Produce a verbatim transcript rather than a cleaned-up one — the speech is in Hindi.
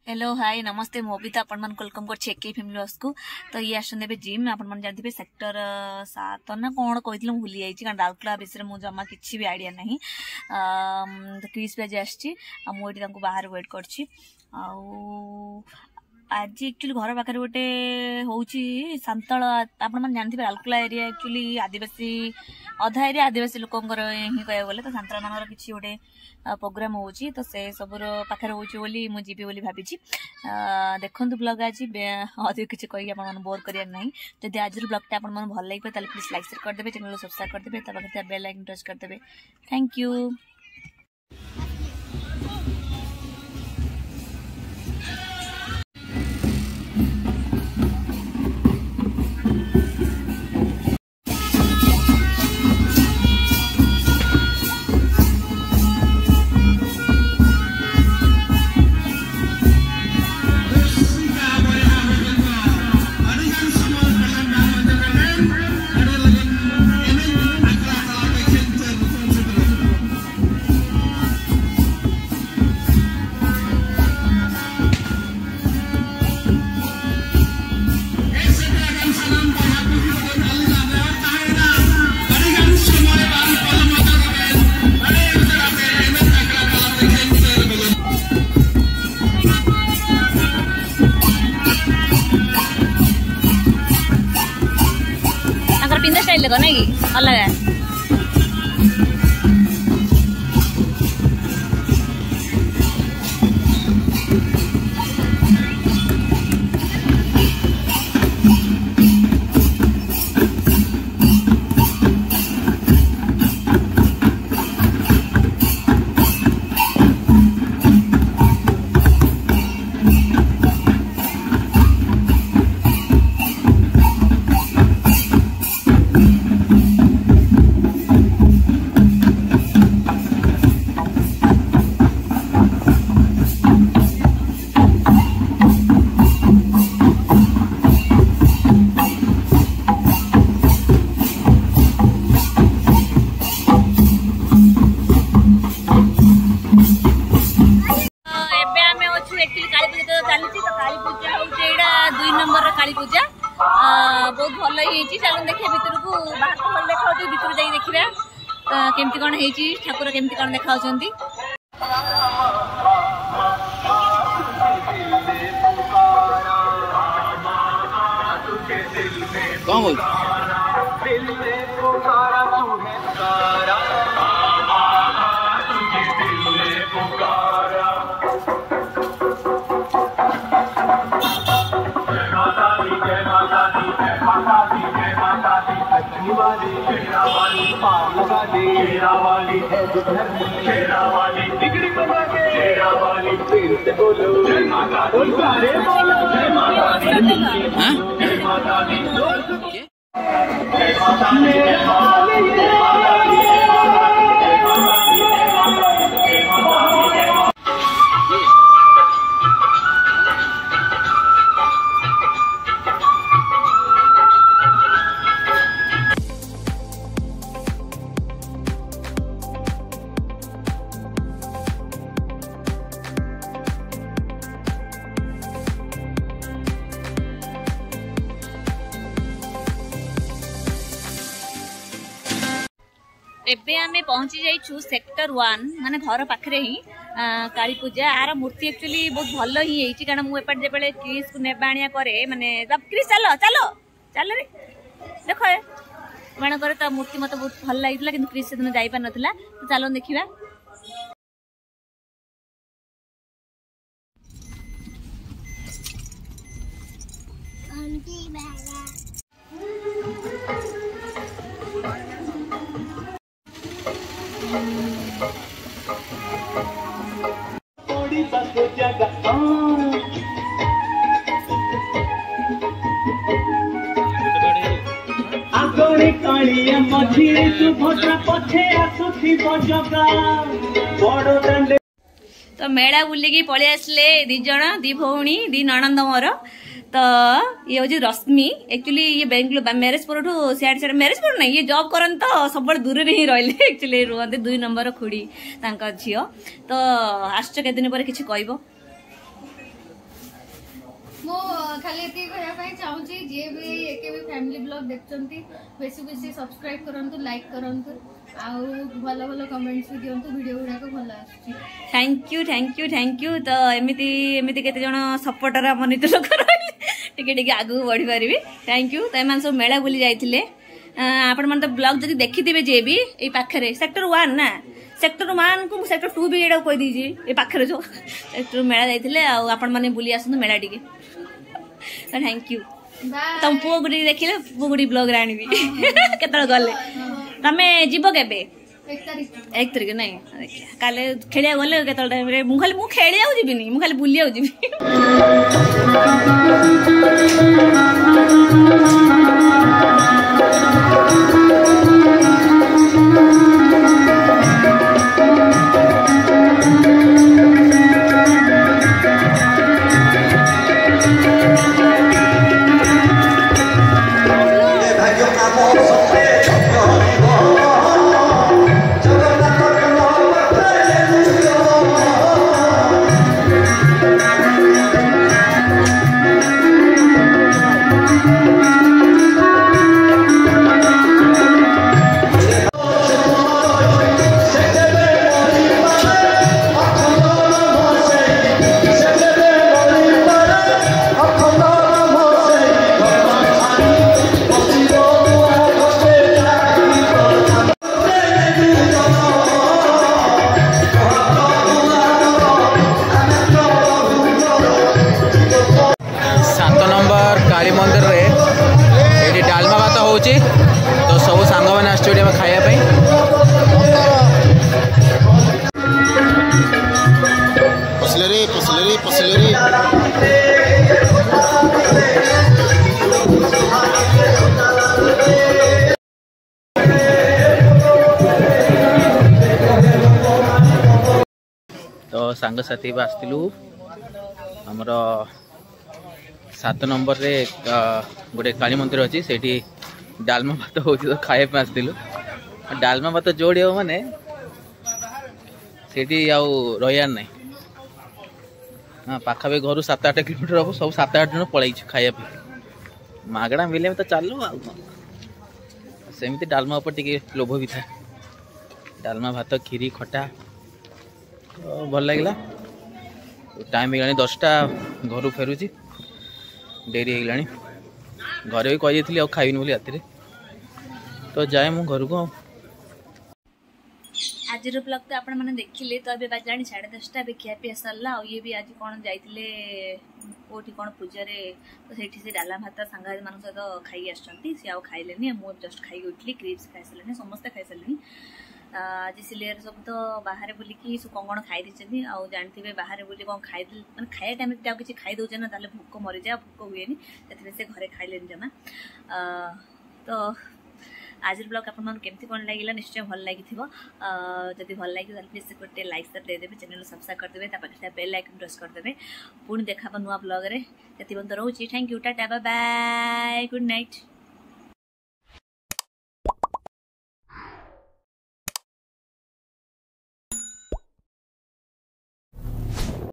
हेलो हाय नमस्ते मोबिता आपण मन वेलकम कर के फैमिली हाउस को। तो ये आसते जीम आपण मन जानते सेक्टर सात ना कौन कही भूली जाइए कारण राउरकेला विषय में जमा किसी भी आइडिया नहीं। तो क्रिस भी आज आसी मुझे बाहर वेट कर आज एक्चुअली घर पाखे गोटे हूँ सांतल आपण मैंने जानते राउरकेला एरिया एक्चुअली आदिवासी अधा एरिया आदिवासी लोकंर ही कह गले तो सांतल मान कि गोटे प्रोग्राम हो तो से सबूर पाखे होली मुझे जीवी भावी देखु ब्लॉग आज अधिक किसी कही आप बोर करार ना जब आज ब्लॉग टा आप भल लगे प्लीज लाइक शेयर करदे चैनल को सब्सक्राइब करदे पाखे बेल आइकन प्रेस करदे। Thank you. स्टाइल देखो ना कि अलग है। काली पूजा बहुत भल चलो देखिए भितर को बाहर तो भल देखा भितर जाई देखिए केमती कौन है ठाकुर केमती कौन देखा डिग्री बना के शेरा वाली फिर से बोलो जय माता दी सारे बोलो जय माता दी जय माता दी जय माता दी जय माता दी जय माता दी एबे आमे पहुंची जाइछु सेक्टर वन माने घर पाखरे ही काली पूजा आर मूर्ति एक्चुअली बहुत भल ही है कारण मु एपट जेबेले क्रिस को नेबाणिया करे माने तब क्रिस चलो चलो चल रे देखो माने करे त मूर्ति मते बहुत भल लागितला किंतु क्रिस सेदिन जाई पा नथिला तो चलो देखिबा। आंटी बाबा आगरे कालिया मझिरे सुभद्रा पछे आसुथि बजगा बड़ दांडे। तो मेला बुलिकी पळि आसले दी जण दी भौणी दी ननंद मोर। तो ये हूँ रश्मि एक्चुअली ये बेंगलोर मैरेज पर सियाड़े सियाड़े मैरेज पर नहीं ये जॉब करन तो सब दूर ही रही एक्चुअली रुहते दुई नंबर खुड़ी झील। तो आश्च के दिन पर किसी कहब मो खाली एति कहया ପାଇଁ ଚାହୁଁଛି जे भी एके भी फैमिली ब्लॉग देखचंती बेसी बेसी सब्सक्राइब करंतु लाइक करंतु आउ भलो भलो कमेंट्स भी दियंतु वीडियो गुडा को भलो आछि thank you thank you thank you तो एमिति एमिति केते जण सपोर्टर हम नीति लोक टिके टिके आगु बढ़ी पारिबी थैंक यू तो एमान सब मेला बुली जाइथिले आपण मन तो ब्लॉग जदी देखिथिबे जे भी ए पाखरे सेक्टर वन ना सेक्टर वन को सेक्टर टू भी एडा कहि दीजी ए पाखरे जो सेक्टर मेला जाइथिले आ आपण माने बुली आसनु मेला टिके थैंक यू तुम पुओ गुडी देखिले पुओ गुडी ब्लॉग राणीबी केतळ गले तमे जीवो केबे एक तारीख एक तारीख नहीं देखिया काले खेलिया गले केतळ टाइम रे मु खाली मु खेलिया जीबिनी मु खाली बुलिया जीबी काली मंदिर रे ये डालमा भात हो तो सब सांग मैंने आसुटे खाया पसलेरी पसलेरी पसलेरी तो सांग साथी आसलु आमर सात नंबर रे गोटे काली मंदिर अच्छी से डालमा भात हो तो खाया आसलु डालमा भात जोड़ी हो माने से रहार ना हाँ पाखापी घर सात आठ किलोमीटर हम सब सात आठ जन पलैु खाया मागणा मिले तो चलो आमती डालमा उपर टे लोभ भी था डालमा भात खीरी खटा तो भल लगे टाइम हो दसटा घर फेरुची डेरी हो घरे भी कही खाइनी बोली राति तो जाए मु घर को आज ब्लॉग तो आपण मैंने देखिले तो अभी बाजाणी साढ़े दसटा भी खिया पिया सरला और ये भी आज कौन जाइए कोठी कौन पूजा तो सेठी से डाला भात सांगाती मान सहित खाई आसछंती सी आउ खाइलेनी मु जस्ट खाई उठली क्रिप्स खाई सारे समस्ते खाई सारे आज सिलेर सब तो बाहर बुलिकी सब कौन कौन खाई देछंती आ जानथिबे बाहर बुली कौन खाई माने खाया टाइम रे किछि खाई दउछन ना ताले भूख मरि जाय भूख हुएनी सेथरे से घरे खाइलेनी जमा तो आज ब्लॉग आप केमती कौन लगे निश्चय भल लगी जदि भल लगे प्लीज गोटे लाइक सर देदेवे चैनल सब्सक्राइब करदे पाखे बेल आइकन प्रेस करदे पुणी देखा नुआ ब्लॉग रे रोचे thank you tata bye bye good night.